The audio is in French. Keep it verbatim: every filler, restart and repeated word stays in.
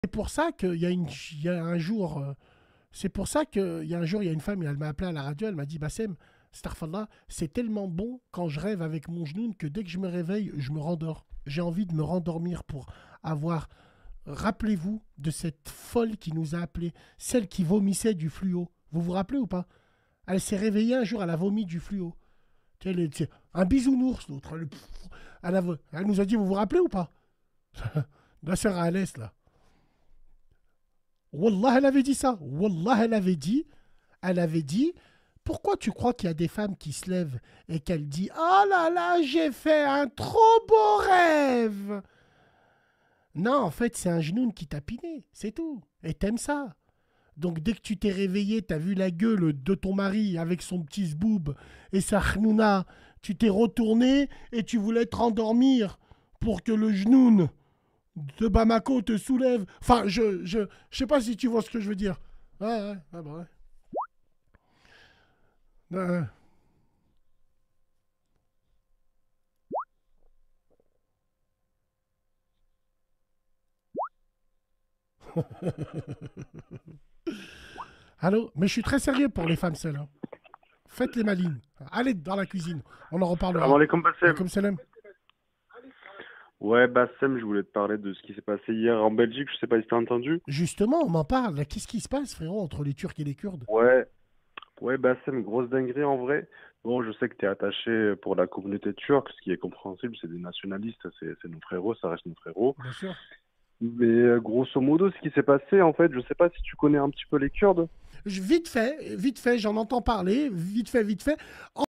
C'est pour ça qu'il y a, une, il y a un jour, euh, c'est pour ça qu'il y a un jour, il y a une femme, elle m'a appelé à la radio, elle m'a dit, Bassem, Starfallah, c'est tellement bon quand je rêve avec mon genou que dès que je me réveille, je me rendors. J'ai envie de me rendormir pour avoir. Rappelez-vous de cette folle qui nous a appelés, celle qui vomissait du fluo. Vous vous rappelez ou pas? Elle s'est réveillée un jour, elle a vomi du fluo. Elle est- Un bisounours, l'autre. Elle, elle a- elle nous a dit, vous vous rappelez ou pas? La sœur à Alès, là. Wallah, elle avait dit ça. Wallah, elle avait dit, elle avait dit, pourquoi tu crois qu'il y a des femmes qui se lèvent et qu'elles disent, oh là là, j'ai fait un trop beau rêve. Non, en fait, c'est un genou qui t'a piné, c'est tout. Et t'aimes ça. Donc dès que tu t'es réveillé, t'as vu la gueule de ton mari avec son petit zboob et sa khnouna, tu t'es retourné et tu voulais te rendormir pour que le genoun de Bamako te soulève. Enfin, je, je, je sais pas si tu vois ce que je veux dire. Ouais, ouais, ouais, bah ouais. Ouais, ouais. Allô? Mais je suis très sérieux pour les femmes seules, hein. Faites les malines. Allez dans la cuisine. On en Salam reparlera. alaikum Bassem. Comme salam. Ouais, Bassem, je voulais te parler de ce qui s'est passé hier en Belgique, je sais pas si t'as entendu. Justement, on m'en parle. Qu'est-ce qui se passe, frérot, entre les Turcs et les Kurdes? Ouais, ouais, Bassem, grosse dinguerie en vrai. Bon, je sais que t'es attaché pour la communauté turque, ce qui est compréhensible, c'est des nationalistes, c'est c'est nos frérots, ça reste nos frérots. Bien sûr. Mais euh, grosso modo, ce qui s'est passé, en fait, je sais pas si tu connais un petit peu les Kurdes. Je- Vite fait, vite fait, j'en entends parler, vite fait, vite fait.